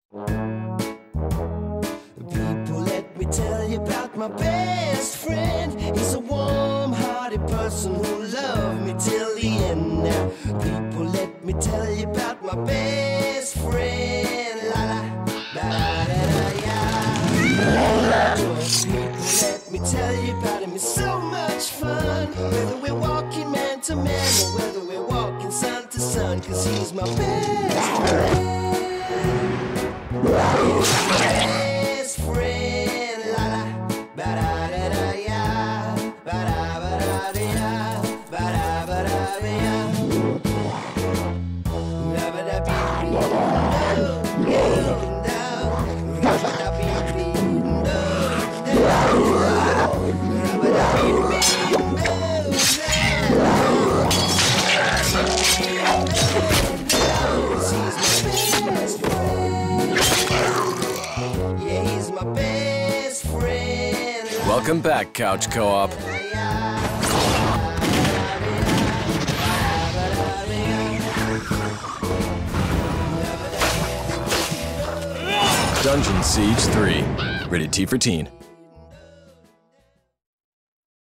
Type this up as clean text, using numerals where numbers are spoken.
People, let me tell you about my best friend. He's a warm-hearted person who loved me till the end. Now, people, let me tell you about my best friend. La la, ba da da da, yeah. People, let me tell you about him. It's so much fun. Whether we're walking man to man or whether we're walking sun to sun, 'cause he's my best friend. Best friend, la la, ba da da da ya, ba da ba da da ya, ba da ba da da ya, ba da da bee bee da, ba da bee bee da, ba da bee bee Welcome back, Couch Co-op. Dungeon Siege 3. Rated T for Teen.